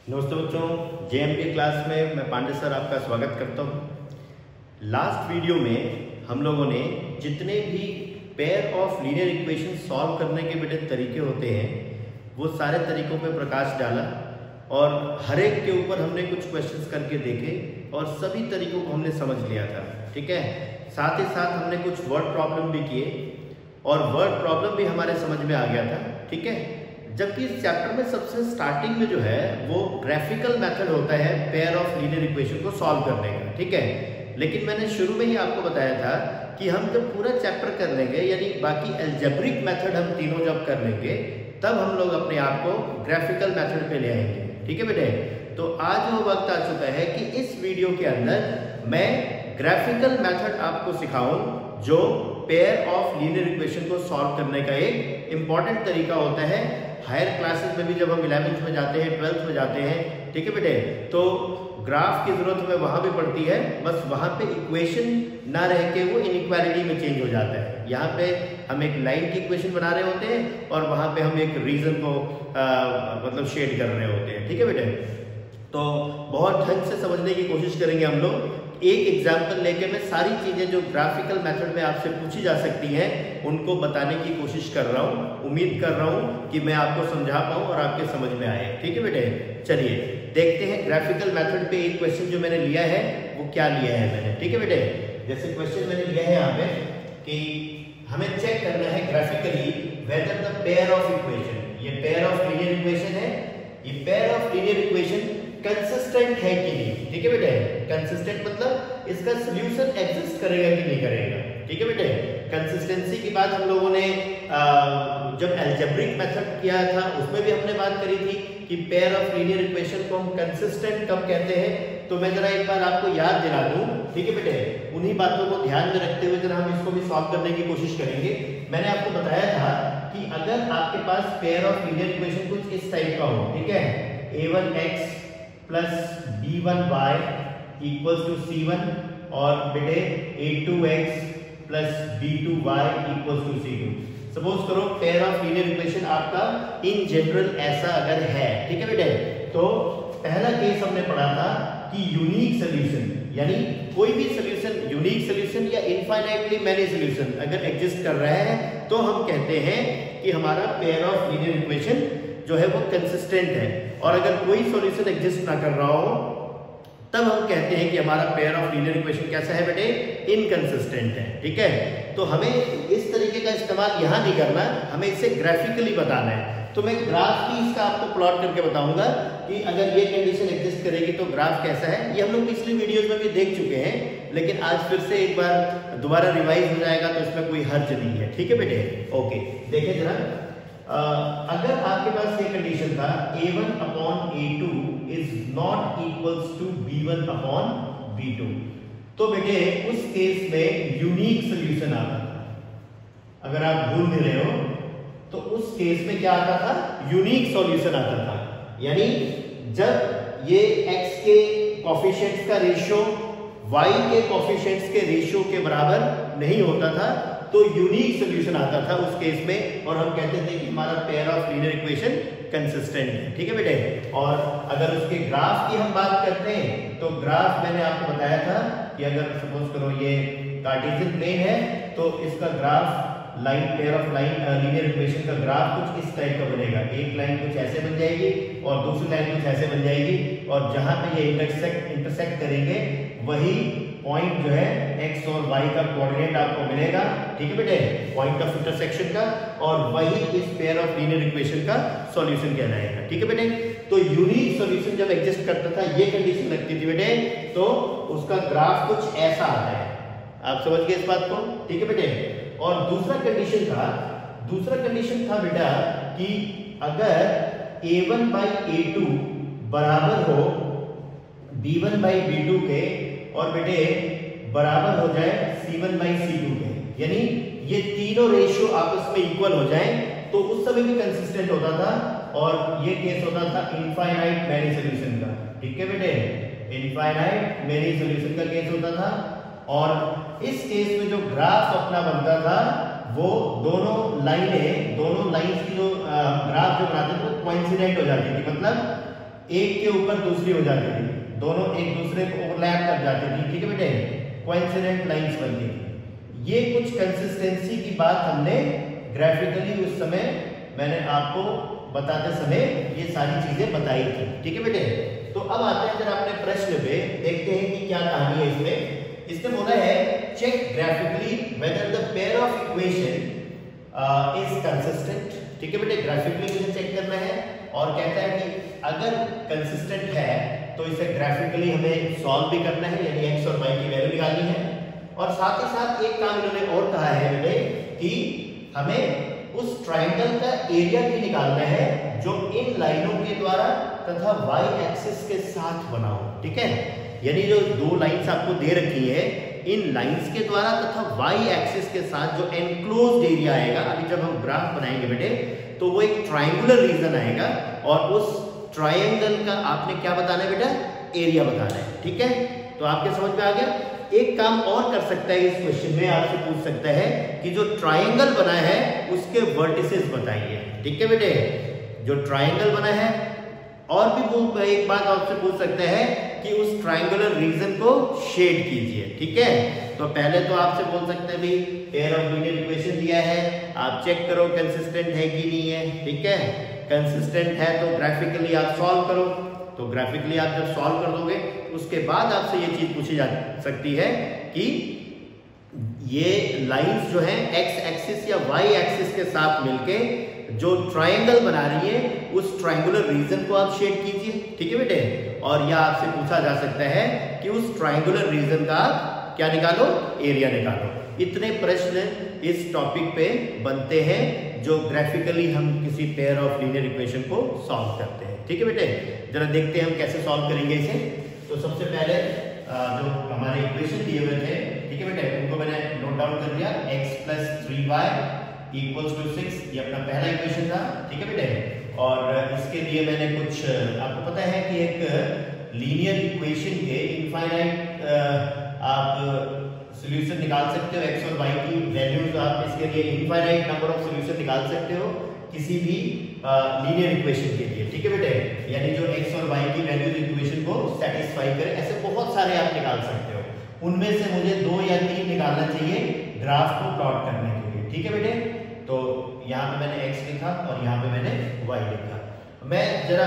नमस्ते बच्चों, JMP class में मैं पांडे सर आपका स्वागत करता हूँ। लास्ट वीडियो में हम लोगों ने जितने भी pair of linear equation solve करने के बेटे तरीके होते हैं वो सारे तरीकों पे प्रकाश डाला और हर एक के ऊपर हमने कुछ क्वेश्चंस करके देखे और सभी तरीकों को हमने समझ लिया था। ठीक है, साथ ही साथ हमने कुछ वर्ड प्रॉब्लम भी किए और वर्ड प्रॉब्लम भी हमारे समझ में आ गया था। ठीक है, जबकि इस चैप्टर में सबसे स्टार्टिंग में जो है वो ग्राफिकल मेथड होता है पेयर ऑफ लीनियर इक्वेशन को सॉल्व करने का। ठीक है, लेकिन मैंने शुरू में ही आपको बताया था कि हम जब पूरा चैप्टर कर लेंगे यानी बाकी अलजेब्रिक मेथड हम तीनों जब कर लेंगे तब हम लोग अपने आप को ग्राफिकल मेथड पे ले आएंगे। ठीक है बेटे, तो आज वो वक्त आ चुका है कि इस वीडियो के अंदर मैं ग्राफिकल मेथड आपको सिखाऊं जो पेयर ऑफ लीनियर इक्वेशन को सॉल्व करने का एक इम्पॉर्टेंट तरीका होता है। हायर क्लासेस में भी जब हम 11th में जाते हैं, 12th में जाते हैं, ठीक है बेटे, तो ग्राफ की जरूरत हमें वहां भी पड़ती है, बस वहां पे इक्वेशन ना रह के वो इनइक्वालिटी में चेंज हो जाता है। यहाँ पे हम एक लाइन की इक्वेशन बना रहे होते हैं और वहां पे हम एक रीजन को मतलब शेड कर रहे होते हैं। ठीक है बेटे, तो बहुत ढंग से समझने की कोशिश करेंगे हम लोग। एक एग्जाम्पल लेके मैं सारी चीजें जो ग्राफिकल मेथड में आपसे पूछी जा सकती हैं उनको बताने की कोशिश कर रहा हूँ। उम्मीद कर रहा हूँ कि मैं आपको समझा पाऊँ और आपके समझ में आए। ठीक है बेटे, चलिए देखते हैं ग्राफिकल मेथड पे एक क्वेश्चन जो मैंने लिया है वो क्या लिया है मैंने। ठीक है बेटे, जैसे क्वेश्चन मैंने लिया है यहाँ पे कि हमें चेक करना है graphically whether the pair of equation, ये पेयर ऑफ लीनियर इक्वेशन है, ये pair of linear equation consistent है कि नहीं। ठीक है बेटे, कंसिस्टेंट मतलब इसका सॉल्यूशन एग्जिस्ट करेगा कि नहीं करेगा। ठीक है बेटे, कंसिस्टेंसी की बात हम लोगों ने जब अलजेब्रिक मेथड किया था उसमें भी हमने बात करी थी कि पेयर ऑफ लीनियर इक्वेशन को हम कंसिस्टेंट कब कहते हैं। तो मैं जरा एक बार आपको याद दिला दूं। ठीक है बेटे, उन्हीं बातों को ध्यान में रखते हुए जरा हम इसको भी सॉल्व करने की कोशिश करेंगे। मैंने आपको बताया था कि अगर आपके पास पेयर ऑफ लीनियर इक्वेशन कुछ इस टाइप का हो, ठीक है, a1x plus b1y equals to c1 और बेटे a2x plus b2y equals to c2। Suppose करो पेयर ऑफ लीनियर इक्वेशन आपका इन जनरल ऐसा अगर है। ठीक है बेटे, तो पहला केस हमने पढ़ा था कि यूनिक सोल्यूशन यानी कोई भी सोल्यूशन यूनिक सोल्यूशन या इनफाइनाइटली मैनी सोल्यूशन अगर एग्जिस्ट कर रहा है तो हम कहते हैं कि हमारा पेयर ऑफ लीनियर इक्वेशन जो है वो कंसिस्टेंट है। और अगर कोई सॉल्यूशन एग्जिस्ट ना कर रहा हो तब हम कहते हैं कि हमारा पेयर ऑफ लीनियर इक्वेशन कैसा है बेटे, इनकंसिस्टेंट है। ठीक है, तो हमें इस तरीके का इस्तेमाल यहाँ नहीं करना, हमें इसे ग्राफिकली बताना है। तो मैं ग्राफ की इसका आपको प्लॉट करके बताऊंगा कि अगर ये कंडीशन एग्जिस्ट करेगी तो ग्राफ कैसा है। ये हम लोग पिछली वीडियोस में भी देख चुके हैं, लेकिन आज फिर से एक बार दोबारा रिवाइज हो जाएगा तो इसमें कोई हर्ज नहीं है। ठीक है बेटे, ओके देखिए जरा, अगर आपके पास ये कंडीशन था a1 upon a2 is not equals to b1 upon b2, तो बेटे उस केस में यूनिक सोल्यूशन आता था। अगर आप भूल भी रहे हो तो उस केस में क्या आता था, यूनिक सॉल्यूशन आता था। यानी जब ये x के कोफिशिएंट्स का रेशियो y के कोफिशिएंट्स के रेशियो के बराबर नहीं होता था तो यूनिक सोल्यूशन आता था उस केस में, और हम कहते थे कि हमारा pair of linear equation consistent है। ठीक है बेटे, और अगर उसके ग्राफ की हम बात करते हैं तो ग्राफ मैंने आपको बताया था कि अगर सपोज करो ये कार्टेशियन प्लेन है तो इसका graph line pair of line linear equation का ग्राफ कुछ इस टाइप का बनेगा। एक लाइन कुछ ऐसे बन जाएगी और दूसरी लाइन कुछ ऐसे बन जाएगी, और जहां पे ये इंटरसेक्ट करेंगे वही पॉइंट जो है x और y का कोऑर्डिनेट आपको मिलेगा। ठीक है बेटे, पॉइंट ऑफ इंटरसेक्शन का, और वही इस पेयर ऑफ लीनियर इक्वेशन का सॉल्यूशन कहलाएगा। ठीक है बेटे, तो यूनिक सॉल्यूशन जब एग्जिस्ट करता था ये कंडीशन लगती थी बेटे तो उसका ग्राफ कुछ ऐसा आता है। आप समझ गए इस बात को। ठीक है बेटे, और दूसरा कंडीशन था बेटा कि अगर a1 बाई a2 बराबर हो b1 बाई b2 के और बेटे बराबर हो जाए c1 बाई c2 के, यानी ये तीनों रेशियो आपस में इक्वल हो जाए तो उस समय भी कंसिस्टेंट होता था। और ये केस होता था इनफाइनाइट मैनी सॉल्यूशन का। ठीक है बेटे, इनफाइनाइट मैनी सॉल्यूशन का केस होता था, और इस केस में जो ग्राफ अपना बनता था वो दोनों लाइंस की जो ग्राफ जो बनाते थे वो कोइंसिडेंट हो जाती थी। मतलब एक के ऊपर दूसरी हो जाती थी, दोनों एक दूसरे को ओवरलैप कर जाती थी, ठीक है बेटे, कोइंसिडेंट लाइंस बनती थी। ये कुछ कंसिस्टेंसी की बात हमने ग्राफिकली उस समय मैंने आपको बताते समय ये सारी चीजें बताई थी, ठीक है बेटे। तो अब आते हैं जरा अपने प्रश्न पे, देखते हैं कि क्या कहानी है इसमें। इसने बोला है check graphically whether the pair of equation is consistent, ठीक है बेटे, ग्राफिकली मुझे चेक करना है और कहता है कि अगर कंसिस्टेंट है तो इसे ग्राफिकली हमें सॉल्व भी करना है, यानी x और y की वैल्यू निकालनी है। और साथ ही साथ एक काम इन्होंने और कहा है बेटे कि हमें उस ट्रायंगल का एरिया भी निकालना है जो इन लाइनों के द्वारा तथा y एक्सिस के साथ बना हो, ठीक है। यानी जो दो लाइंस आपको दे रखी है, इन लाइंस के द्वारा तथा y एक्सिस के साथ जो एनक्लोज्ड एरिया आएगा, अभी जब हम ग्राफ बनाएंगे बेटे तो वो एक ट्रायंगुलर रीजन आएगा और उस ट्रायंगल का आपने क्या बताना है बेटा, एरिया बताना है, ठीक है। तो आपके समझ में आ गया। एक काम और कर सकता है, इस क्वेश्चन में आपसे पूछ सकता है कि जो ट्रायंगल बना है उसके वर्टिसेस बताइए, ठीक है बेटे, जो ट्रायंगल बना है। और भी वो एक बात आपसे पूछ सकता है कि उस ट्रायंगुलर रीजन को शेड कीजिए, ठीक है। तो पहले तो आपसे बोल सकते हैं भाई पेयर ऑफ लीनियर इक्वेशन दिया है, आप चेक करो कंसिस्टेंट है कि नहीं है, ठीक है। कंसिस्टेंट है तो ग्राफिकली आप सॉल्व करो, तो ग्राफिकली आप जब सॉल्व कर दोगे उसके बाद आपसे ये चीज पूछी जा सकती है कि ये लाइंस जो है x एक्सिस या y एक्सिस के साथ मिलके जो ट्रायंगल बना रही है उस ट्रायंगुलर रीजन को आप शेड कीजिए, ठीक है बेटे। और यह आपसे पूछा जा सकता है कि उस ट्रायंगुलर रीजन का क्या निकालो, एरिया निकालो। इतने प्रश्न इस टॉपिक पे बनते हैं जो ग्राफिकली हम किसी पेयर ऑफ लीनियर इक्वेशन को सॉल्व करते हैं, ठीक है बेटे। जरा देखते हैं हम कैसे सॉल्व करेंगे इसे। तो सबसे पहले जो हमारे इक्वेशन दिए हुए थे, ठीक है बेटे, उनको मैंने नोट डाउन कर दिया। x + 3y = 6, ये अपना पहला इक्वेशन था, ठीक है बेटे। और इसके लिए मैंने कुछ, आपको पता है कि एक लीनियर इक्वेशन के इनफाइनाइट आप सॉल्यूशन निकाल सकते हो, x और y की वैल्यूज आप इसके लिए इनफाइनाइट नंबर ऑफ सॉल्यूशन निकाल सकते हो किसी भी लीनियर इक्वेशन के लिए, ठीक है बेटे। यानी जो x और y की वैल्यूज इक्वेशन को सेटिस्फाई करे, ऐसे बहुत सारे आप निकाल सकते हो। उनमें से मुझे 2 या 3 निकालना चाहिए ग्राफ को प्लॉट करने के लिए, ठीक है बेटे। तो यहाँ पे मैंने x लिखा और यहाँ पे मैंने y लिखा। मैं जरा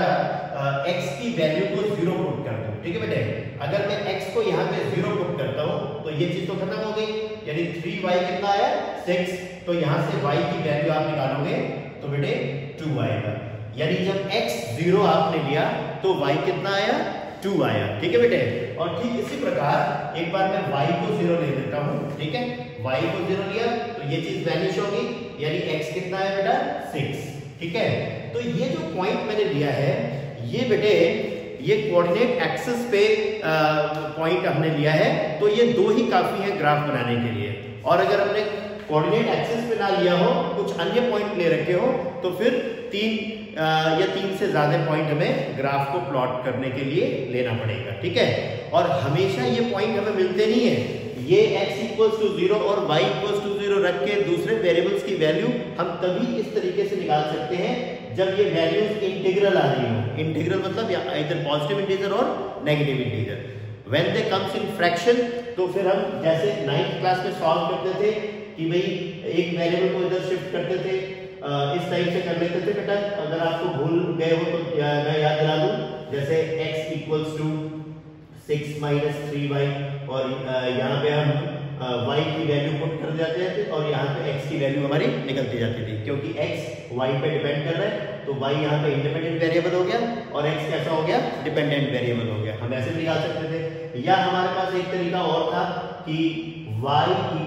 x की वैल्यू को 0 पुट करता हूँ, ठीक है बेटे। अगर मैं x को यहाँ पे 0 पुट करता हूँ तो ये चीज तो खत्म हो गई, यानी 3y कितना आया, 6। तो यहाँ से y की वैल्यू आप निकालोगे तो बेटे 2 आएगा। यानी जब x 0 आपने लिया तो y कितना आया, 2 आया, ठीक है बेटे। और ठीक इसी प्रकार एक बार मैं y को 0 ले लेता हूँ, ठीक है। y को 0 लिया तो ये चीज वैनिश होगी, यानी x कितना है बेटा, 6, ठीक है। तो ये जो पॉइंट मैंने लिया है ये बेटे, ये कोऑर्डिनेट एक्सिस पे पॉइंट हमने लिया है, तो ये 2 ही काफी है ग्राफ बनाने के लिए। और अगर हमने कोऑर्डिनेट एक्सिस पे ना लिया हो, कुछ अन्य पॉइंट ले रखे हो, तो फिर 3 या 3 से ज्यादा पॉइंट हमें ग्राफ को प्लॉट करने के लिए लेना पड़ेगा, ठीक है। और हमेशा ये पॉइंट हमें मिलते नहीं है। ये x = 0 और y = 0 रख के दूसरे वेरिएबल्स की वैल्यू हम तभी इस तरीके से निकाल सकते हैं जब ये वैल्यूज इंटीग्रल आ रही हो। इंटीग्रल मतलब या इधर पॉजिटिव इंटीजर और negative integer. When they comes in fraction, तो फिर हम जैसे 9th क्लास में सॉल्व करते थे कि भाई एक वेरिएबल को इधर शिफ्ट करते थे, इस टाइप से कर लेते थे बेटा। अगर आपको भूल गए हो तो मैं याद दिला दूं, जैसे x = 6 - 3y और यहाँ पे हम y की वैल्यू पुट कर जाते थे और यहाँ पे x की वैल्यू हमारी निकलती जाती थी, क्योंकि x y पे डिपेंड कर रहा है। तो y यहाँ पे इंडिपेंडेंट वेरिएबल हो गया और x कैसा हो गया, डिपेंडेंट वेरिएबल हो गया। हम ऐसे भी निकाल सकते थे। या हमारे पास एक तरीका और था कि y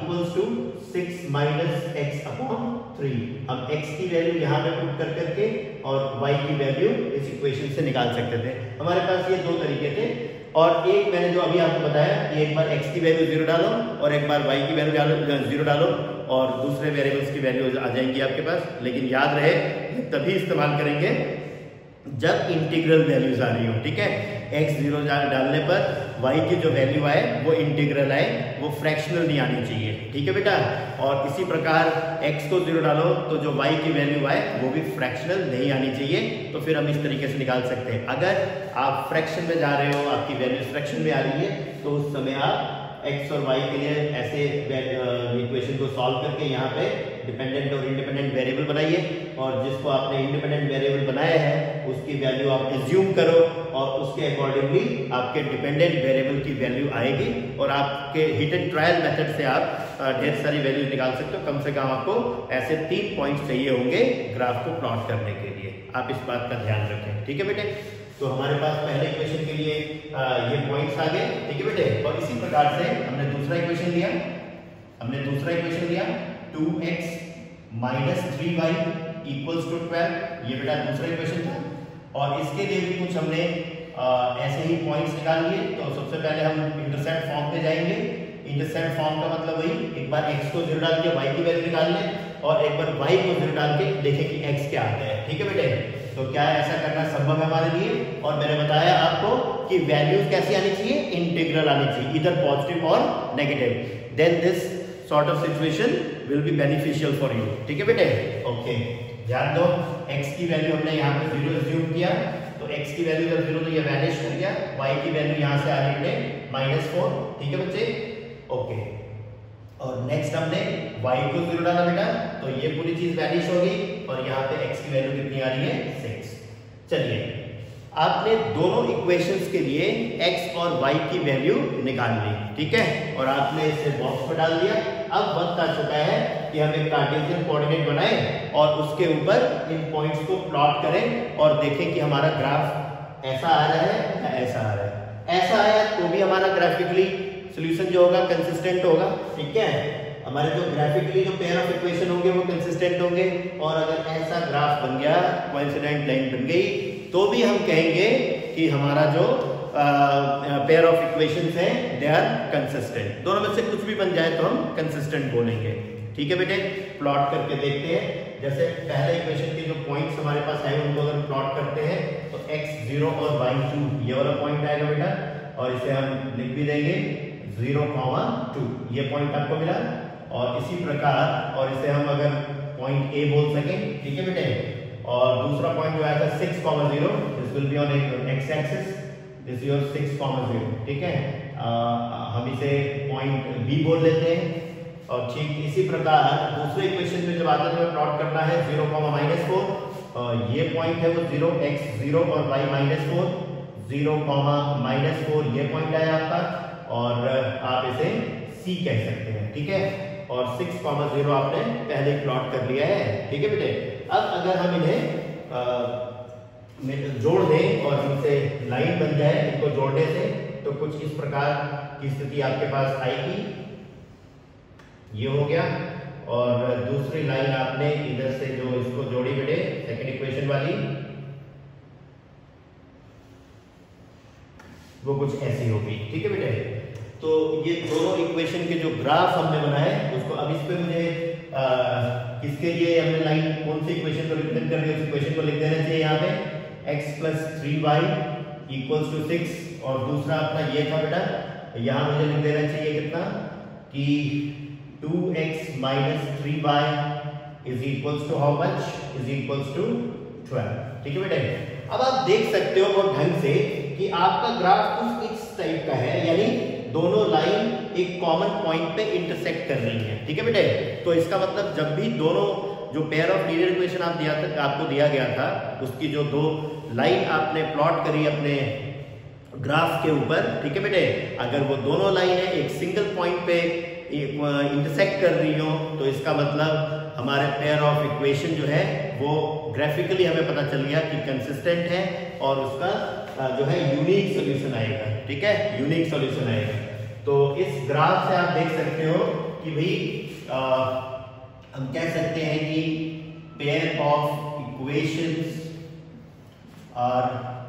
= 6 - x/3। हम x की वैल्यू यहाँ पे पुट कर करके और y की वैल्यू इस इक्वेशन से निकाल सकते थे। हमारे पास ये 2 तरीके थे। और एक मैंने जो अभी आपको बताया कि एक बार x की वैल्यू 0 डालो और एक बार y की वैल्यू 0 डालो और दूसरे वेरिएबल्स की वैल्यू आ जाएंगी आपके पास। लेकिन याद रहे तभी इस्तेमाल करेंगे जब इंटीग्रल वैल्यूज आ रही हो, ठीक है। x 0 डालने पर y की जो वैल्यू आए वो इंटीग्रल आए, वो फ्रैक्शनल नहीं आनी चाहिए, ठीक है बेटा। और इसी प्रकार x को 0 डालो तो जो y की वैल्यू आए वो भी फ्रैक्शनल नहीं आनी चाहिए। तो फिर हम इस तरीके से निकाल सकते हैं, अगर आप फ्रैक्शन में जा रहे हो, आपकी वैल्यू फ्रैक्शन में आ रही है, तो उस समय आप x और y के लिए ऐसे इक्वेशन को सॉल्व करके यहाँ पे डिपेंडेंट और इंडिपेंडेंट वेरिएबल बनाइए, और जिसको आपने इंडिपेंडेंट वेरिएबल बनाया है उसकी वैल्यू आप एज्यूम करो, और उसके अकॉर्डिंगली आपके डिपेंडेंट वेरिएबल की वैल्यू आएगी, और आपके हिट एंड ट्रायल मेथड से आप ढेर सारी वैल्यूज निकाल सकते हो। कम से कम आपको ऐसे 3 पॉइंट्स चाहिए होंगे ग्राफ को प्लॉट करने के लिए, आप इस बात का ध्यान रखें, ठीक है बेटे। तो हमारे पास पहले इक्वेशन के लिए ये पॉइंट्स आ गए, ठीक है बेटे। और इसी प्रकार से हमने दूसरा इक्वेशन लिया, 2x minus 3y equals to 12, ये बेटा दूसरा इक्वेशन था। और इसके लिए भी कुछ हमने ऐसे ही पॉइंट्स निकाल लिए। तो सबसे पहले हम इंटरसेप्ट फॉर्म पे जाएंगे। इंटरसेप्ट फॉर्म का मतलब वही, एक बार x को 0 डाल के y की वैल्यू निकाल लें, और एक बार y को 0 डाल के देखें कि x क्या आता है, ठीक है बेटे। तो क्या ऐसा करना संभव है हमारे लिए, और मैंने बताया आपको कि वैल्यूज कैसी आनी चाहिए, इंटीग्रल आनी चाहिए, इधर पॉजिटिव और negative, then this sort of situation will be beneficial for you, ठीक है बेटे। ओके, ध्यान दो, x की वैल्यू हमने यहाँ पे 0 एज्यूम किया, तो x की वैल्यू जब 0 तो ये वैनिश कर गया, y की वैल्यू यहाँ से आ रही है -4, ठीक है बच्चे। ओके, और नेक्स्ट हमने y को 0 डाला बेटा, तो ये पूरी चीज वैनिश हो गई, और यहाँ पे x की वैल्यू कितनी आ रही है 6। चलिए, आपने दोनों इक्वेशंस के लिए x और y की वैल्यू निकाल ली, ठीक है, और आपने इसे बॉक्स में डाल दिया। अब वक्त आ चुका है कि हम एक कार्टेशियन कोऑर्डिनेट बनाएं और उसके ऊपर इन पॉइंट्स को प्लॉट करें और देखें कि हमारा ग्राफ ऐसा आ रहा है या ऐसा आ रहा है। ऐसा आया तो भी हमारा ग्राफिकली सॉल्यूशन जो होगा कंसिस्टेंट होगा, ठीक है। हमारे जो ग्राफिकली जो पेयर ऑफ इक्वेशन होंगे वो कंसिस्टेंट होंगे, और अगर ऐसा ग्राफ बन गया, कोइंसिडेंट लाइन बन गई, तो भी हम कहेंगे कि हमारा जो पेयर ऑफ इक्वेशंस हैं दे आर कंसिस्टेंट। दोनों में से कुछ भी बन जाए तो हम कंसिस्टेंट बोलेंगे, ठीक है बेटे। प्लॉट करके देखते हैं, जैसे पहले इक्वेशन के जो पॉइंट्स हमारे पास है उनको अगर प्लॉट करते हैं तो x0 और y2 ये वाला पॉइंट आएगा बेटा, और इसे हम लिख भी देंगे 0,2, ये पॉइंट आपको मिला। और इसी प्रकार, और इसे हम अगर पॉइंट A बोल सकें, ठीक है बेटे। और दूसरा पॉइंट जो आया था 6,0, this will be on x axis, this your 6,0, ठीक है। हम इसे पॉइंट B बोल लेते हैं। और ठीक इसी प्रकार दूसरे इक्वेशन में जब आगे हमें प्लॉट करना है 0,-4, ये पॉइंट है वो 0x0 और y -4, 0,-4 ये पॉइंट आया आपका, और आप इसे C कह सकते हैं, ठीक है। और 6,0 आपने पहले प्लॉट कर लिया है, ठीक है बेटे। अब अगर हम इन्हें जोड़ दें और इनसे लाइन बन जाए इनको जोड़ने से, तो कुछ इस प्रकार की स्थिति आपके पास आएगी, ये हो गया। और दूसरी लाइन आपने इधर से जो इसको जोड़ी बेटे सेकंड इक्वेशन वाली, वो कुछ ऐसी होगी, ठीक है बेटे। तो ये दोनों इक्वेशन के जो ग्राफ हमने बनाए उसको, अब इस पे मुझे किसके लिए हमने लाइन कौन सी इक्वेशन को रिप्रेजेंट कर रही है उस इक्वेशन को लिख देना चाहिए यहाँ पे, x + 3y = 6, और दूसरा अपना ये था बेटा, यहाँ मुझे लिख देना चाहिए कितना कि 2x - 3y = how much, = 12, ठीक है बेटे। अब आप देख सकते हो बहुत ढंग से कि आपका ग्राफ कुछ इस टाइप का है, यानी दोनों लाइन एक कॉमन पॉइंट पे इंटरसेक्ट कर रही है, ठीक है बेटे। तो इसका मतलब जब भी दोनों जो पेयर ऑफ लीनियर इक्वेशन आपको दिया गया था, उसकी जो दो लाइन आपने प्लॉट करी अपने ग्राफ के ऊपर, ठीक है बेटे, अगर वो दोनों लाइन है एक सिंगल पॉइंट पे इंटरसेक्ट कर रही हो, तो इसका मतलब हमारे पेयर ऑफ इक्वेशन जो है वो ग्राफिकली हमें पता चल गया कि कंसिस्टेंट है, और उसका जो है यूनिक सॉल्यूशन आएगा, ठीक है, यूनिक सॉल्यूशन आएगा। तो इस ग्राफ से आप देख सकते हो कि भाई हम कह सकते हैं कि pair of equations are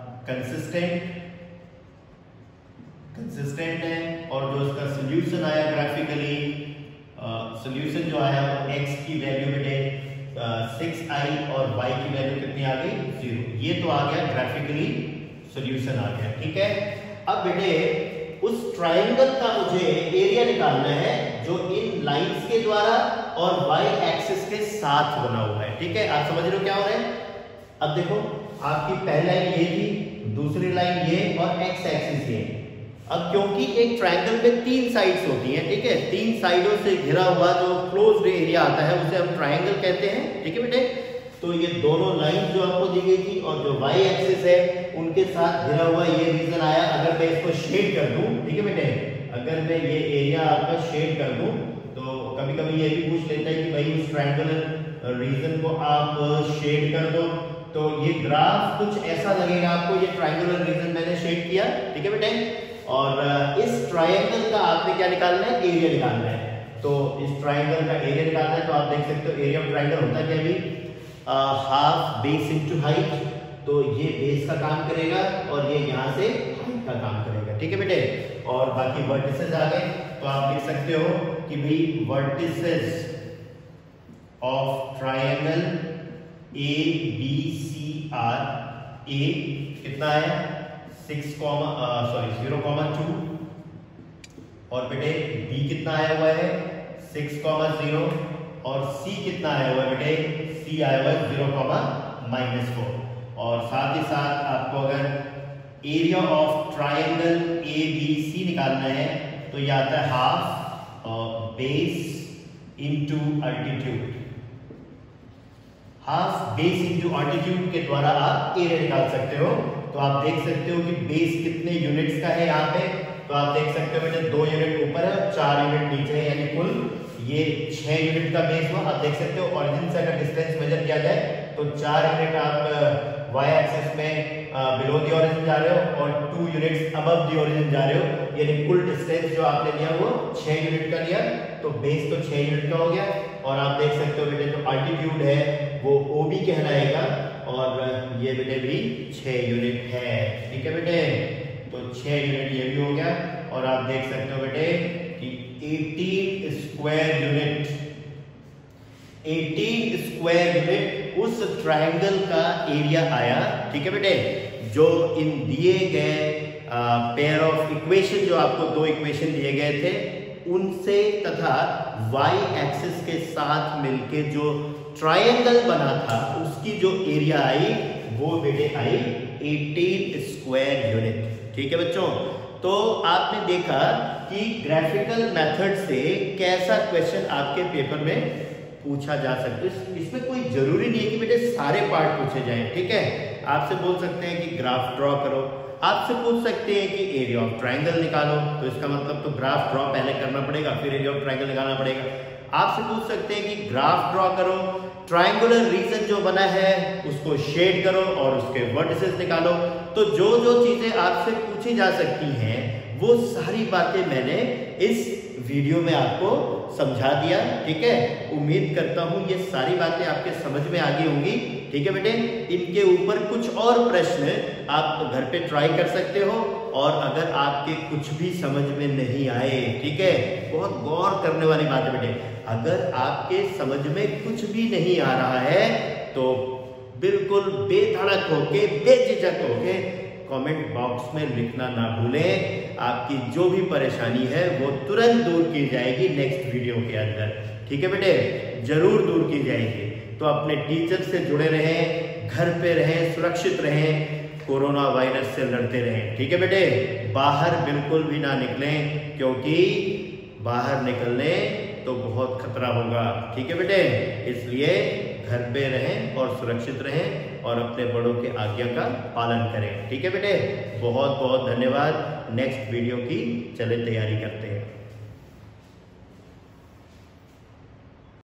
consistent है, और जो इसका सॉल्यूशन आया ग्राफिकली, सॉल्यूशन जो आया वो x की वैल्यू बेटे 6i और y की वैल्यू कितनी आ गई 0। ये तो आ गया ग्राफिकली सॉल्यूशन आ गया। ठीक है, अब बेटे उस ट्रायंगल का मुझे एरिया निकालना है जो इन लाइंस के द्वारा और y एक्सिस के साथ बना हुआ है। ठीक है, आप समझ रहे हो क्या हो रहा है। अब देखो आपकी पहली लाइन ये थी, दूसरी लाइन ये और x एक्सिस ये। अब क्योंकि एक ट्रायंगल में 3 साइड्स होती हैं, ठीक है, 3 साइडों से घिरा हुआ जो क्लोज्ड एरिया आता है उसे हम ट्रायंगल कहते हैं। ठीक है बेटे, तो ये दोनों लाइन जो आपको दी गई थी और जो y एक्सिस है उनके साथ घिरा हुआ ये रीजन आया। अगर मैं इसको शेड कर दूं, ठीक है बेटे, अगर मैं ये एरिया आपका शेड कर दूं तो कभी कभी ये भी पूछ लेता है कि भाई उस ट्रायंगुलर रीजन को आप शेड कर दो, तो ये ग्राफ कुछ ऐसा लगेगा आपको। ये ट्रायंगुलर रीजन मैंने शेड किया, ठीक है बेटे, और इस ट्रायंगल का आपने क्या निकालना है, एरिया निकालना है। तो इस ट्रायंगल का एरिया निकालना है, तो आप देख सकते हो एरिया ऑफ ट्रायंगल होता है क्या भी, हाफ बेस इनटू हाइट। तो ये बेस का काम करेगा और ये यहाँ से हाइट का काम करेगा। ठीक है बेटे, और बाकी वर्टिसेस आ गए, तो आप लिख सकते हो कि भाई vertices of triangle ABCR, A कितना है 0,2 और बेटे B कितना आया हुआ है 6,0 और C कितना आया हुआ है बेटे, C आया हुआ है 0,-4। और साथ ही साथ आपको अगर एरिया ऑफ ट्रायंगल ABC निकालना है तो ये आता है half base into altitude. Half base into altitude के द्वारा आप एरिया निकाल सकते हो। तो आप देख सकते हो कि बेस कितने यूनिट्स का है यहाँ पे, तो आप देख सकते हो बेटे 2 यूनिट ऊपर है, 4 यूनिट नीचे है, यानी कुल ये 6 यूनिट का बेस हुआ। आप देख सकते हो ओरिजिन से अगर डिस्टेंस मेजर किया जाए तो 4 यूनिट आप y एक्सिस में बिलो द ओरिजिन जा रहे हो और 2 यूनिट्स अबव द ओरिजिन जा रहे हो, यानी कुल डिस्टेंस जो आपने लिया वो 6 यूनिट का लिया, तो बेस तो 6 यूनिट का हो गया। और आप देख सकते हो बेटे जो अल्टीट्यूड है वो OB कहलाएगा और ये बेटे भी 6 यूनिट है। ठीक है बेटे, तो 6 यूनिट ये भी हो गया। और आप देख सकते हो बेटे कि 18 स्क्वायर यूनिट उस ट्रायंगल का एरिया आया। ठीक है बेटे, जो इन दिए गए पेयर ऑफ इक्वेशन, जो आपको 2 इक्वेशन दिए गए थे उनसे तथा y एक्सिस के साथ मिलके जो ट्रायंगल बना था उसकी जो एरिया आई वो बेटे आई 18 स्क्वायर यूनिट। ठीक है बच्चों, तो आपने देखा कि ग्राफिकल मेथड से कैसा क्वेश्चन आपके पेपर में पूछा जा सकता है। इसमें कोई जरूरी नहीं है कि बेटे सारे पार्ट पूछे जाएं। ठीक है, आपसे बोल सकते हैं कि ग्राफ ड्रॉ करो, आपसे पूछ सकते हैं कि एरिया ऑफ ट्रायंगल निकालो, तो इसका मतलब तो ग्राफ ड्रॉ पहले करना पड़ेगा फिर एरिया ऑफ ट्रायंगल निकालना पड़ेगा। आपसे पूछ सकते हैं कि ग्राफ ड्रॉ करो, ट्रायंगुलर रीजन जो बना है उसको शेड करो और उसके वर्टिसेस निकालो। तो जो जो चीजें आपसे पूछी जा सकती हैं वो सारी बातें मैंने इस वीडियो में आपको समझा दिया। ठीक है, उम्मीद करता हूं ये सारी बातें आपके समझ में आ गई होंगी। ठीक है बेटे, इनके ऊपर कुछ और प्रश्न आप घर पे ट्राई कर सकते हो और अगर आपके कुछ भी समझ में नहीं आए, ठीक है, बहुत गौर करने वाली बात है बेटे, अगर आपके समझ में कुछ भी नहीं आ रहा है तो बिल्कुल बेधड़क होके बेझिझक होके कमेंट बॉक्स में लिखना ना भूलें। आपकी जो भी परेशानी है वो तुरंत दूर की जाएगी नेक्स्ट वीडियो के अंदर। ठीक है बेटे, जरूर दूर की जाएगी। तो अपने टीचर से जुड़े रहें, घर पे रहें, सुरक्षित रहें, कोरोना वायरस से लड़ते रहें। ठीक है बेटे, बाहर बिल्कुल भी ना निकलें क्योंकि बाहर निकलने तो बहुत खतरा होगा। ठीक है बेटे, इसलिए घर पे रहें और सुरक्षित रहें और अपने बड़ों के आज्ञा का पालन करें। ठीक है बेटे, बहुत बहुत धन्यवाद। नेक्स्ट वीडियो की चले तैयारी करते हैं।